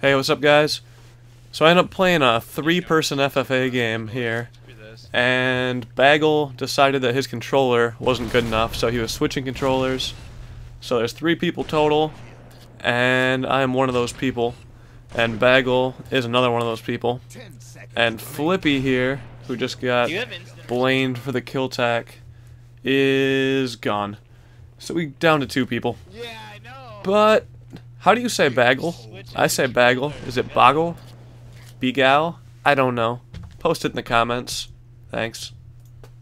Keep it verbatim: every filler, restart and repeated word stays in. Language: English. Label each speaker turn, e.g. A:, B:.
A: Hey, what's up, guys? So I ended up playing a three-person F F A game here, and Bagel decided that his controller wasn't good enough, so he was switching controllers. So there's three people total, and I am one of those people, and Bagel is another one of those people, and Flippy here, who just got blamed for the Killtac, is gone. So we down to two people. But how do you say Bagel? I say Bagel. Is it Bagel? Begal? I don't know. Post it in the comments. Thanks.